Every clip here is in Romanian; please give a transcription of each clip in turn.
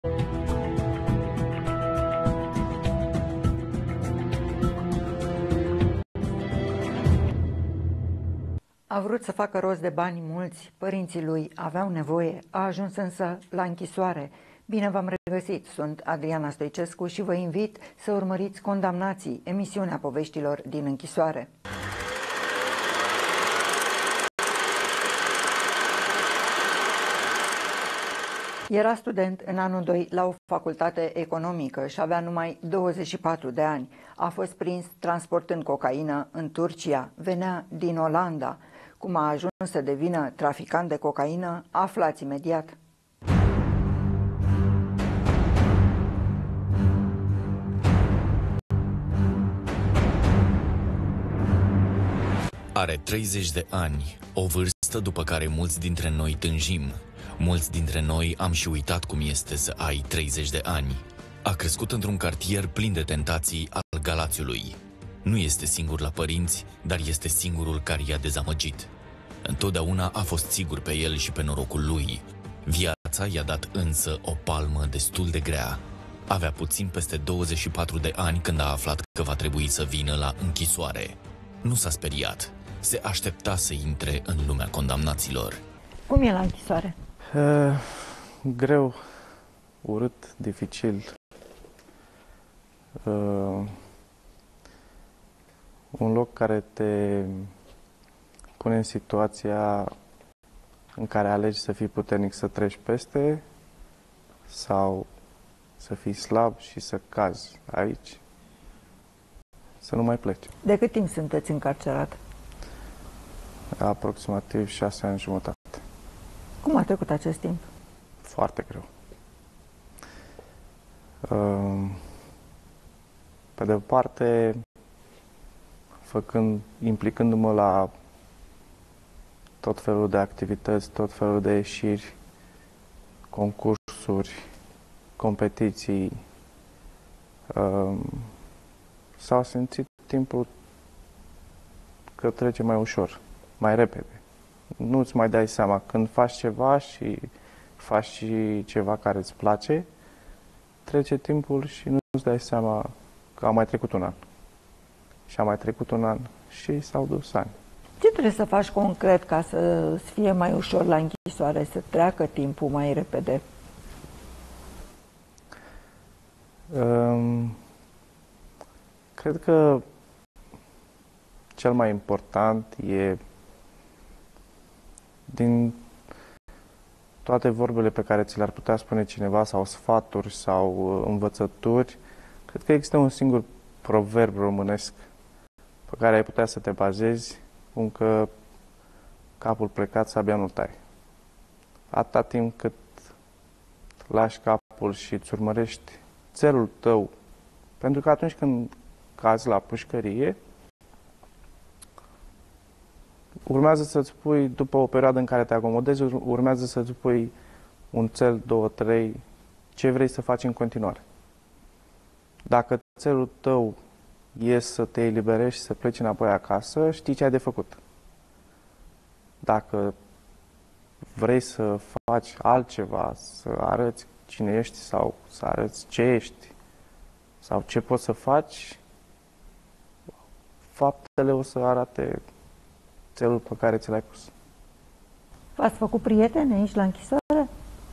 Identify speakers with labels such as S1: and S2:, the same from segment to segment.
S1: A vrut să facă rost de bani mulți, părinții lui aveau nevoie, a ajuns însă la închisoare. Bine v-am regăsit, sunt Adriana Stoicescu și vă invit să urmăriți Condamnații, emisiunea poveștilor din închisoare. Era student în anul 2 la o facultate economică și avea numai 24 de ani. A fost prins transportând cocaină în Turcia, venea din Olanda. Cum a ajuns să devină traficant de cocaină, aflați imediat.
S2: Are 30 de ani, o vârstă după care mulți dintre noi tânjim. Mulți dintre noi am și uitat cum este să ai 30 de ani. A crescut într-un cartier plin de tentații al Galațiului. Nu este singur la părinți, dar este singurul care i-a dezamăgit. Întotdeauna a fost sigur pe el și pe norocul lui. Viața i-a dat însă o palmă destul de grea. Avea puțin peste 24 de ani când a aflat că va trebui să vină la închisoare. Nu s-a speriat. Se aștepta să intre în lumea condamnaților.
S1: Cum e la închisoare?
S3: Greu, urât, dificil. Un loc care te pune în situația în care alegi să fii puternic să treci peste sau să fii slab și să cazi aici, să nu mai pleci.
S1: De cât timp sunteți încarcerat?
S3: Aproximativ 6 ani și jumătate.
S1: Cum a trecut acest timp?
S3: Foarte greu. Pe de o parte, implicându-mă la tot felul de activități, tot felul de ieșiri, concursuri, competiții, s-a simțit timpul că trece mai ușor, mai repede. Nu-ți mai dai seama când faci ceva și faci și ceva care îți place, trece timpul și nu-ți dai seama că a mai trecut un an. Și a mai trecut un an și s-au dus ani.
S1: Ce trebuie să faci concret ca să-ți fie mai ușor la închisoare, să treacă timpul mai repede?
S3: Cred că cel mai important e din toate vorbele pe care ți le-ar putea spune cineva sau sfaturi sau învățături, cred că există un singur proverb românesc pe care ai putea să te bazezi, cum că capul plecat, sabia nu tai. Atâta timp cât lași capul și îți urmărești țelul tău, pentru că atunci când cazi la pușcărie, urmează să-ți pui, după o perioadă în care te acomodezi, urmează să-ți pui un țel, 2, 3, ce vrei să faci în continuare. Dacă țelul tău e să te eliberezi și să pleci înapoi acasă, știi ce ai de făcut. Dacă vrei să faci altceva, să arăți cine ești sau să arăți ce ești sau ce poți să faci, faptele o să arate țelul pe care ți l-ai pus.
S1: V-ați făcut prieteni aici la închisoare?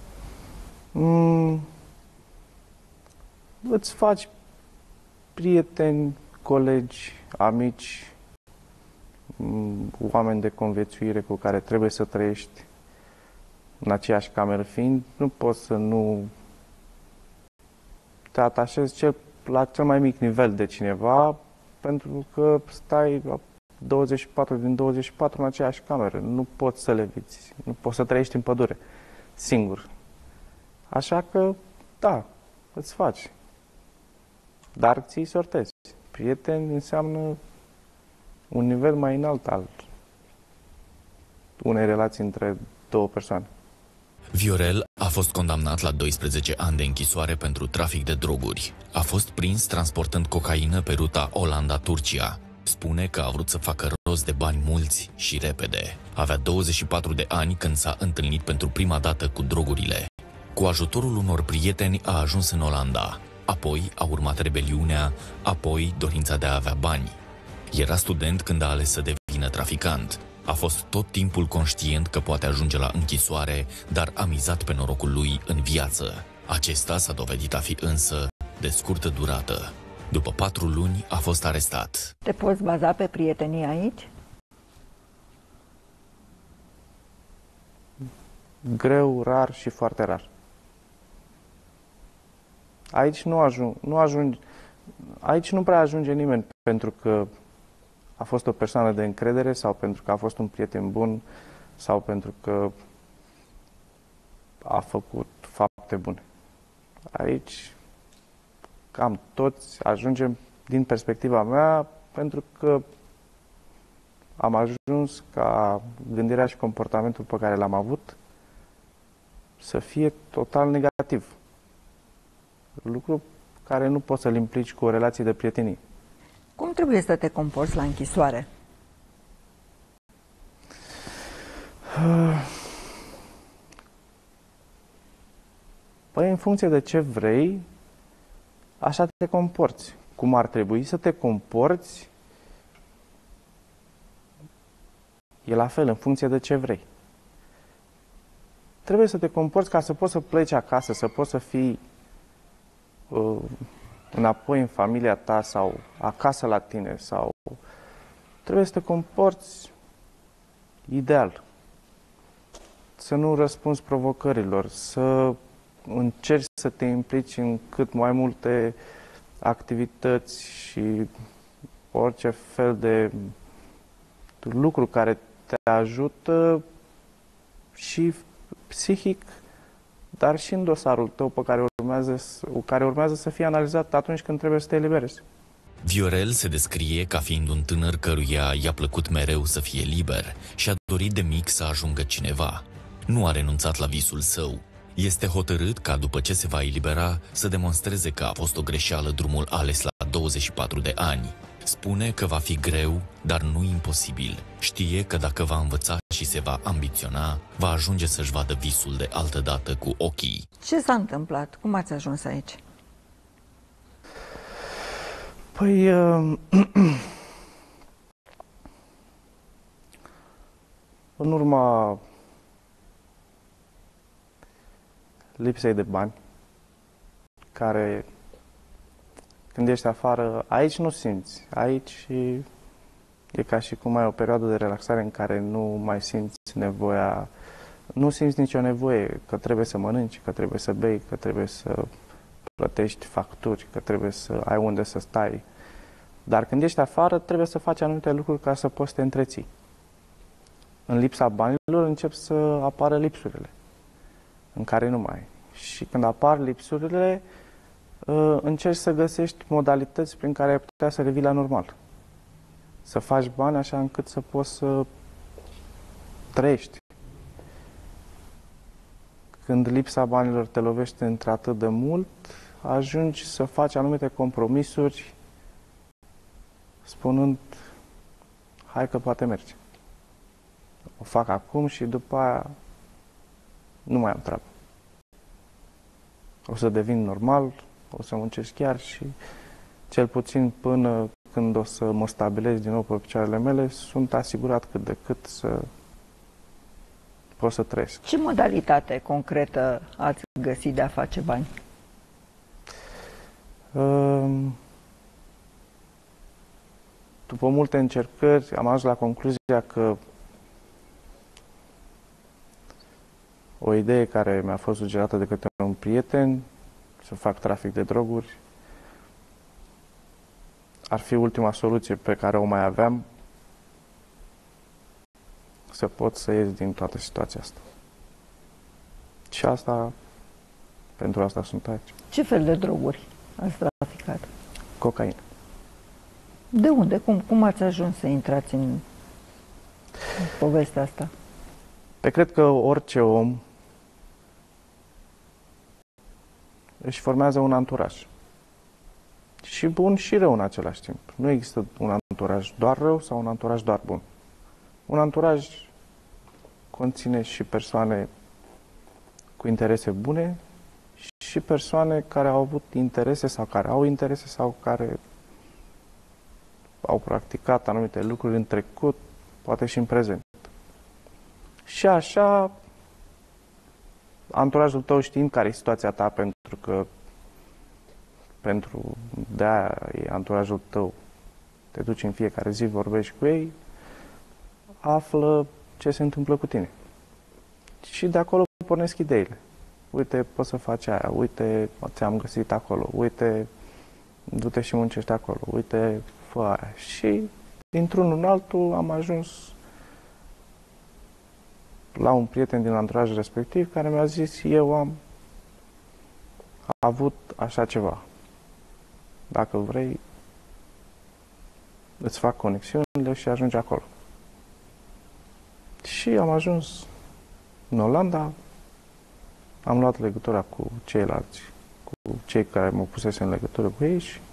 S3: Îți faci prieteni, colegi, amici, oameni de conviețuire cu care trebuie să trăiești în aceeași cameră fiind, nu poți să nu te atașezi la cel mai mic nivel de cineva, pentru că stai 24 din 24 în aceeași cameră. Nu poți să leviți, nu poți să trăiești în pădure, singur. Așa că, da, îți faci. Dar ți-i sortezi. Prieteni înseamnă un nivel mai înalt al unei relații între două persoane.
S2: Viorel a fost condamnat la 12 ani de închisoare pentru trafic de droguri. A fost prins transportând cocaină pe ruta Olanda-Turcia. Spune că a vrut să facă rost de bani mulți și repede. Avea 24 de ani când s-a întâlnit pentru prima dată cu drogurile. Cu ajutorul unor prieteni a ajuns în Olanda. Apoi a urmat rebeliunea, apoi dorința de a avea bani. Era student când a ales să devină traficant. A fost tot timpul conștient că poate ajunge la închisoare, dar a mizat pe norocul lui în viață. Acesta s-a dovedit a fi însă de scurtă durată. După 4 luni a fost arestat.
S1: Te poți baza pe prietenii aici?
S3: Greu, rar și foarte rar. Aici aici nu prea ajunge nimeni pentru că a fost o persoană de încredere sau pentru că a fost un prieten bun sau pentru că a făcut fapte bune. Aici cam toți ajungem, din perspectiva mea, pentru că am ajuns ca gândirea și comportamentul pe care l-am avut să fie total negativ. Lucru care nu poți să-l implici cu o relație de prietenie.
S1: Cum trebuie să te comporți la închisoare?
S3: Păi, în funcție de ce vrei, așa te comporți. Cum ar trebui să te comporți, e la fel, în funcție de ce vrei. Trebuie să te comporți ca să poți să pleci acasă, să poți să fii înapoi în familia ta sau acasă la tine, sau trebuie să te comporți ideal. Să nu răspunzi provocărilor, să încerci să te implici în cât mai multe activități și orice fel de lucru care te ajută și psihic, dar și în dosarul tău pe care urmează să fie analizat atunci când trebuie să te eliberezi.
S2: Viorel se descrie ca fiind un tânăr căruia i-a plăcut mereu să fie liber și a dorit de mic să ajungă cineva. Nu a renunțat la visul său. Este hotărât ca după ce se va elibera să demonstreze că a fost o greșeală drumul ales la 24 de ani. Spune că va fi greu, dar nu imposibil. Știe că dacă va învăța și se va ambiționa, va ajunge să-și vadă visul de altădată cu ochii.
S1: Ce s-a întâmplat? Cum ați ajuns aici?
S3: Păi, în urma lipsei de bani, care când ești afară, aici nu simți. Aici e ca și cum ai o perioadă de relaxare în care nu mai simți nevoia, nu simți nicio nevoie că trebuie să mănânci, că trebuie să bei, că trebuie să plătești facturi, că trebuie să ai unde să stai. Dar când ești afară, trebuie să faci anumite lucruri ca să poți să te întreții. În lipsa banilor încep să apară lipsurile, în care nu mai ai. Și când apar lipsurile, încerci să găsești modalități prin care ai putea să revii la normal. Să faci bani așa încât să poți să trăiești. Când lipsa banilor te lovește într-atât de mult, ajungi să faci anumite compromisuri spunând, hai că poate merge. O fac acum și după aia nu mai am treabă. O să devin normal, o să muncesc chiar și cel puțin până când o să mă stabilez din nou pe picioarele mele, sunt asigurat cât de cât să pot să trăiesc.
S1: Ce modalitate concretă ați găsit de a face bani?
S3: După multe încercări am ajuns la concluzia că o idee care mi-a fost sugerată de către un prieten, să fac trafic de droguri, ar fi ultima soluție pe care o mai aveam să pot să ies din toată situația asta. Și pentru asta sunt aici.
S1: Ce fel de droguri ați traficat?
S3: Cocaină.
S1: De unde? Cum ați ajuns să intrați în povestea asta?
S3: Cred că orice om își formează un anturaj. Și bun și rău în același timp. Nu există un anturaj doar rău sau un anturaj doar bun. Un anturaj conține și persoane cu interese bune și persoane care au avut interese sau care au interese sau care au practicat anumite lucruri în trecut, poate și în prezent. Și așa, anturajul tău știind care e situația ta, pentru că de-aia e anturajul tău, te duci în fiecare zi, vorbești cu ei, află ce se întâmplă cu tine. Și de acolo pornesc ideile. Uite, poți să faci aia, uite, ți-am găsit acolo, uite, du-te și muncești acolo, uite, fă aia. Și dintr-unul în altul am ajuns la un prieten din anturajul respectiv care mi-a zis, eu am avut așa ceva. Dacă vrei, îți fac conexiunile și ajungi acolo. Și am ajuns în Olanda, am luat legătura cu ceilalți, cu cei care mă pusese în legătură cu ei și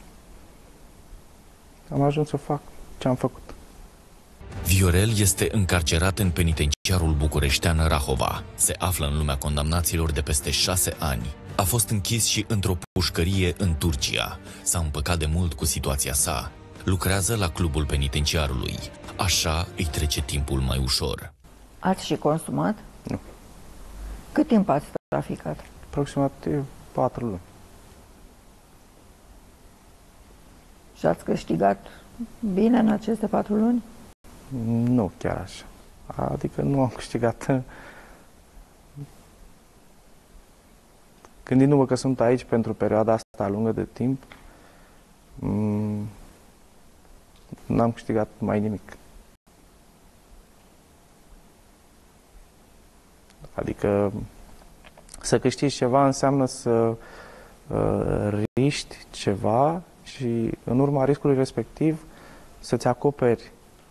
S3: am ajuns să fac ce am făcut.
S2: Viorel este încarcerat în penitenciarul bucureștean Rahova. Se află în lumea condamnaților de peste 6 ani. A fost închis și într-o pușcărie în Turcia. S-a împăcat de mult cu situația sa. Lucrează la clubul penitenciarului. Așa îi trece timpul mai ușor.
S1: Ați și consumat?
S3: Nu.
S1: Cât timp ați traficat?
S3: Aproximativ 4 luni.
S1: Și ați câștigat bine în aceste 4 luni?
S3: Nu chiar așa. Adică nu am câștigat. Gândindu-mă că sunt aici pentru perioada asta lungă de timp, n-am câștigat mai nimic. Adică să câștigi ceva înseamnă să riști ceva și în urma riscului respectiv să-ți acoperi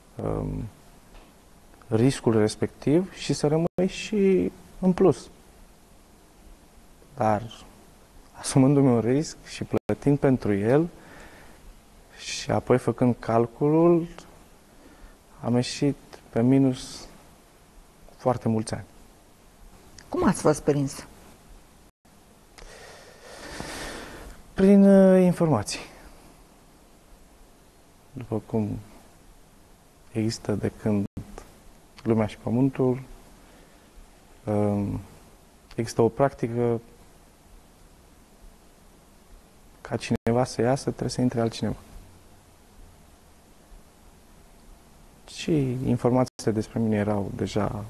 S3: riscul respectiv și să rămâi și în plus. Dar asumându-mi un risc și plătind pentru el și apoi făcând calculul, am ieșit pe minus foarte mulți ani.
S1: Cum ați fost prins?
S3: Prin informații. După cum există de când lumea și pământul, există o practică ca cineva să iasă, trebuie să intre altcineva. Și informațiile despre mine erau deja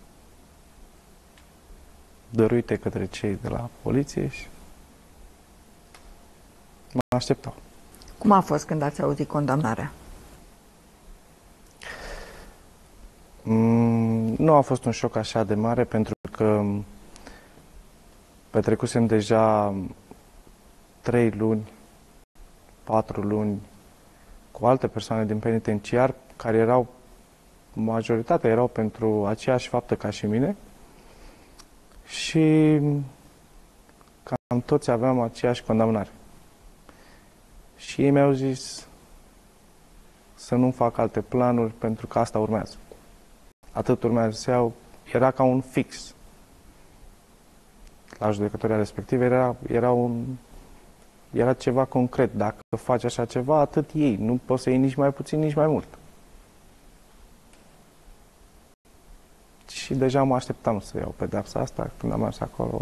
S3: dăruite către cei de la poliție și mă așteptau.
S1: Cum a fost când ați auzit condamnarea?
S3: Nu a fost un șoc așa de mare pentru că petrecusem deja 3 luni, 4 luni cu alte persoane din penitenciar care erau, majoritatea erau pentru aceeași faptă ca și mine și cam toți aveam aceeași condamnare. Și ei mi-au zis să nu fac alte planuri pentru că asta urmează. Atât urmează să iau, era ca un fix. La judecătoria respectivă era ceva concret. Dacă faci așa ceva, atât iei. Nu poți să iei nici mai puțin, nici mai mult. Și deja mă așteptam să iau pedeapsa asta când am mers acolo.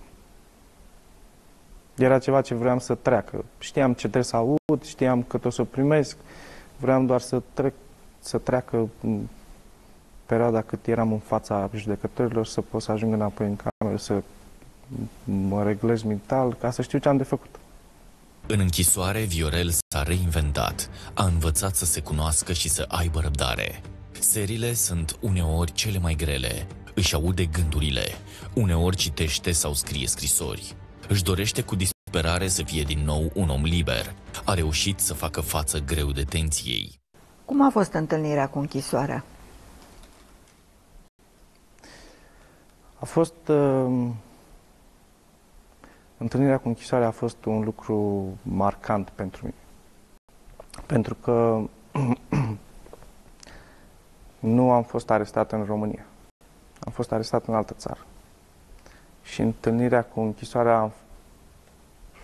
S3: Era ceva ce vreau să treacă. Știam ce trebuie să aud, știam că o să o primesc. Vreau doar să treacă perioada cât eram în fața judecătorilor, să pot să ajung înapoi în cameră, să mă reglez mental, ca să știu ce am de făcut.
S2: În închisoare, Viorel s-a reinventat, a învățat să se cunoască și să aibă răbdare. Serile sunt uneori cele mai grele, își aude gândurile, uneori citește sau scrie scrisori. Își dorește cu disperare să fie din nou un om liber. A reușit să facă față greu detenției.
S1: Cum a fost întâlnirea cu închisoarea?
S3: A fost... întâlnirea cu închisoarea a fost un lucru marcant pentru mine. Pentru că nu am fost arestat în România. Am fost arestat în altă țară. Și întâlnirea cu închisoarea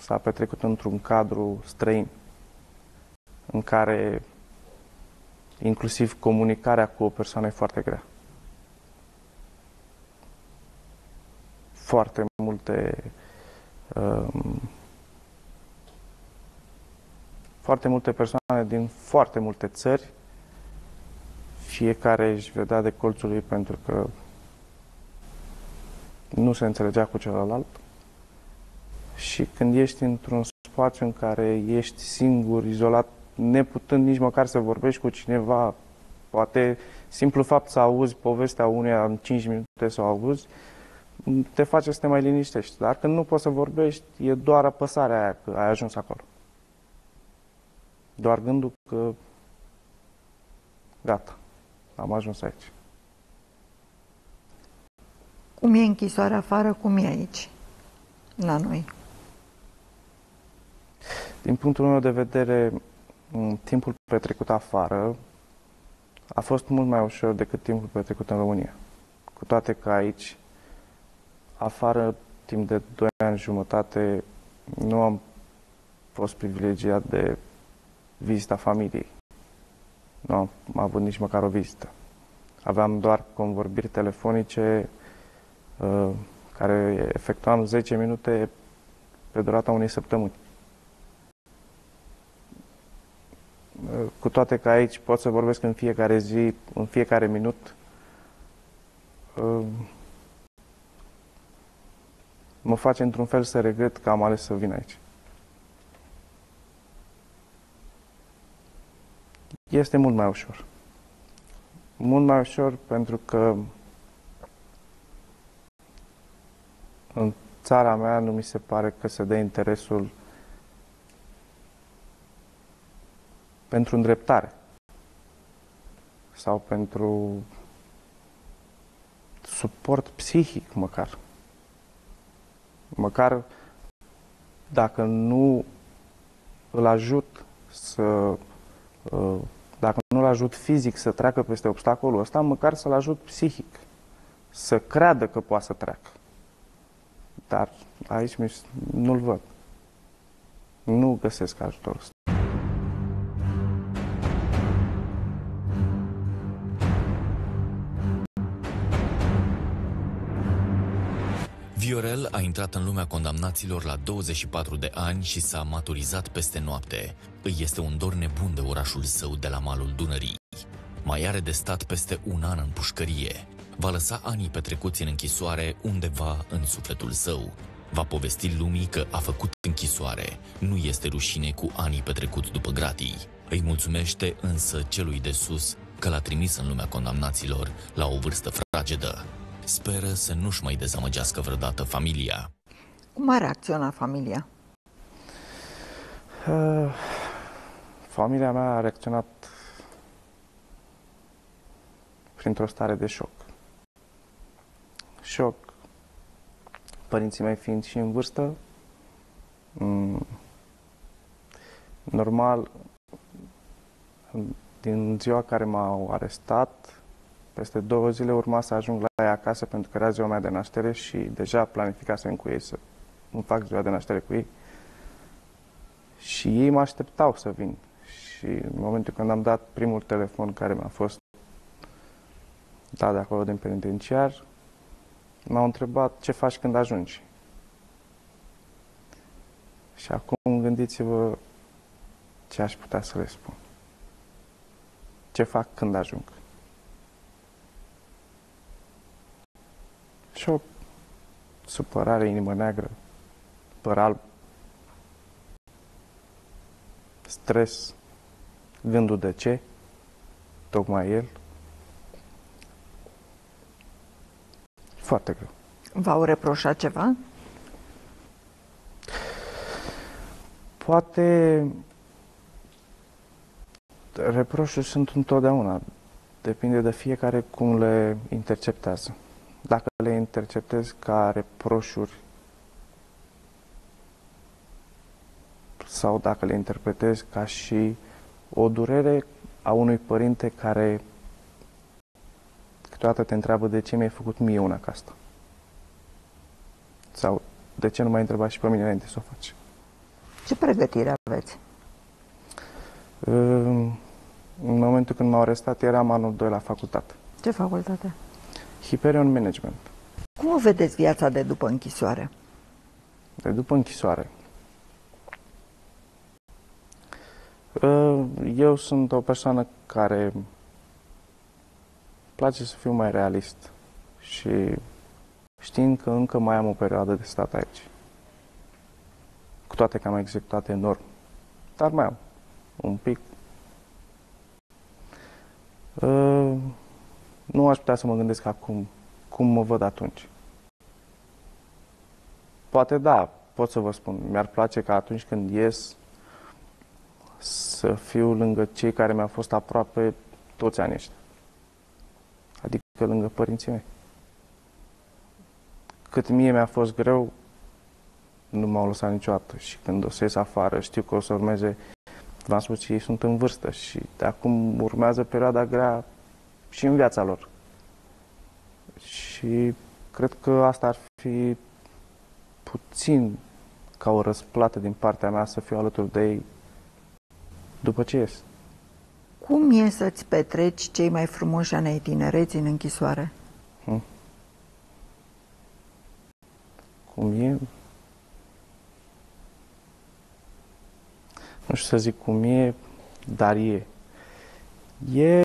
S3: s-a petrecut într-un cadru străin, în care inclusiv comunicarea cu o persoană e foarte grea. Foarte multe persoane din foarte multe țări, fiecare își vedea de colțul lui pentru că nu se înțelegea cu celălalt. Și când ești într-un spațiu în care ești singur, izolat, neputând nici măcar să vorbești cu cineva, poate simplu fapt să auzi povestea uneia în 5 minute să o auzi, te face să te mai liniștești. Dar când nu poți să vorbești, e doar apăsarea aia că ai ajuns acolo. Doar gândul că gata, am ajuns aici.
S1: Cum e închisoarea afară, cum e aici, la noi?
S3: Din punctul meu de vedere, timpul petrecut afară a fost mult mai ușor decât timpul petrecut în România. Cu toate că aici, afară, timp de 2 ani și jumătate, nu am fost privilegiat de vizita familiei. Nu am avut nici măcar o vizită. Aveam doar convorbiri telefonice care efectuam 10 minute pe durata unei săptămâni. Cu toate că aici pot să vorbesc în fiecare zi, în fiecare minut, mă face într-un fel să regret că am ales să vin aici. Este mult mai ușor. Mult mai ușor pentru că în țara mea nu mi se pare că se dă interesul pentru îndreptare sau pentru suport psihic măcar. Măcar dacă nu îl ajut dacă nu îl ajut fizic să treacă peste obstacolul ăsta, măcar să-l ajut psihic, să creadă că poate să treacă. Dar aici nu-l văd. Nu găsesc ajutorul ăsta.
S2: Viorel a intrat în lumea condamnaților la 24 de ani și s-a maturizat peste noapte. Îi este un dor nebun de orașul său de la malul Dunării. Mai are de stat peste 1 an în pușcărie. Va lăsa anii petrecuți în închisoare undeva în sufletul său. Va povesti lumii că a făcut închisoare. Nu este rușine cu anii petrecuți după gratii. Îi mulțumește însă celui de sus că l-a trimis în lumea condamnaților la o vârstă fragedă. Speră să nu-și mai dezamăgească vreodată familia.
S1: Cum a reacționat familia?
S3: Familia mea a reacționat printr-o stare de șoc. Șoc. Părinții mei fiind și în vârstă, normal, din ziua care m-au arestat, peste 2 zile urma să ajung la ea acasă pentru că era ziua mea de naștere și deja planificasem cu ei să îmi fac ziua de naștere cu ei. Și ei mă așteptau să vin. Și în momentul când am dat primul telefon care mi-a fost dat de acolo din penitenciar, m-au întrebat ce faci când ajungi. Și acum gândiți-vă ce aș putea să le spun. Ce fac când ajung. Și o supărare, inimă neagră, păr alb, stres, gândul de ce, tocmai el. Foarte greu.
S1: V-au reproșat ceva?
S3: Poate reproșuri sunt întotdeauna. Depinde de fiecare cum le interceptează. Dacă le interceptez ca reproșuri sau dacă le interpretez ca și o durere a unui părinte care câteodată te întreabă de ce mi-ai făcut mie una ca asta. Sau de ce nu m-ai întrebat și pe mine înainte să o faci.
S1: pregătire aveți?
S3: În momentul când m-au arestat, eram anul 2 la facultate.
S1: Ce facultate?
S3: Hyperion Management.
S1: Cum o vedeți viața de după închisoare?
S3: De după închisoare. Eu sunt o persoană care place să fiu mai realist și știind că încă mai am o perioadă de stat aici. Cu toate că am executat enorm. Dar mai am un pic. Nu aș putea să mă gândesc acum cum mă văd atunci. Poate da, pot să vă spun. Mi-ar place ca atunci când ies să fiu lângă cei care mi-au fost aproape toți anii ăștia. Adică lângă părinții mei. Cât mie mi-a fost greu, nu m-au lăsat niciodată. Și când o să ies afară, știu că o să urmeze, v-am spus, ei sunt în vârstă și de acum urmează perioada grea și în viața lor. Și cred că asta ar fi puțin ca o răsplată din partea mea să fiu alături de ei după ce ies.
S1: Cum e să-ți petreci cei mai frumoși ani ai tinereții în închisoare?
S3: Cum e? Nu știu să zic cum e, dar e. E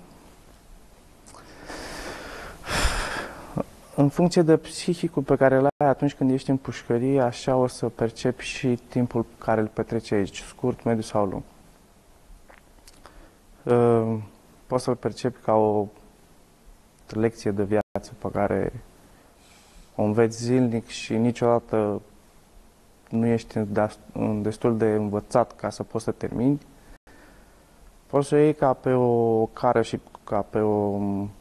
S3: în funcție de psihicul pe care îl ai atunci când ești în pușcărie, așa o să percepi și timpul care îl petreci aici, scurt, mediu sau lung. Poți să-l percepi ca o lecție de viață pe care o înveți zilnic și niciodată nu ești destul de învățat ca să poți să termini. Poți să o iei ca pe o cară și ca pe o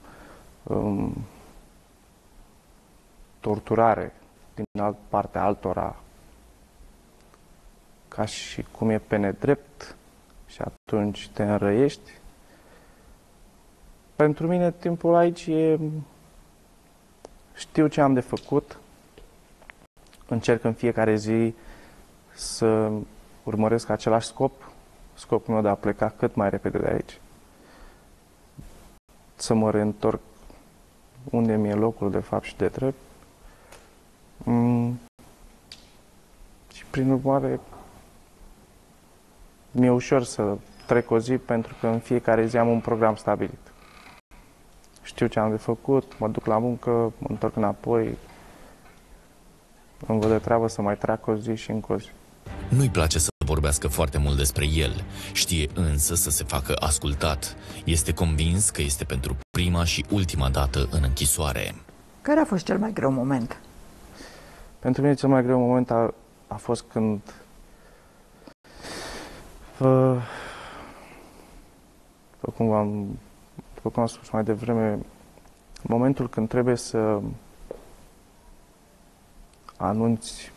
S3: torturare din partea altora, ca și cum e pe nedrept și atunci te înrăiești. Pentru mine timpul aici e... Știu ce am de făcut, încerc în fiecare zi să urmăresc același scopul meu de a pleca cât mai repede de aici, să mă reîntorc unde mi-e locul de fapt și de drept. Și prin urmare mi-e ușor să trec o zi pentru că în fiecare zi am un program stabilit. Știu ce am de făcut, mă duc la muncă, mă întorc înapoi, îmi văd de treabă să mai treacă o zi și încă o zi.
S2: Nu-i place să vorbească foarte mult despre el, știe însă să se facă ascultat. Este convins că este pentru prima și ultima dată în închisoare.
S1: Care a fost cel mai greu moment?
S3: Pentru mine cel mai greu moment a fost când după cum am spus mai devreme, momentul când trebuie să anunți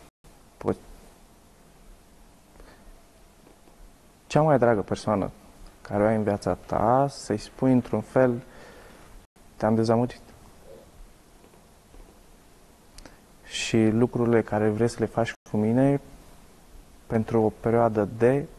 S3: cea mai dragă persoană care o ai în viața ta, să-i spui într-un fel, te-am dezamăgit. Și lucrurile care vrei să le faci cu mine, pentru o perioadă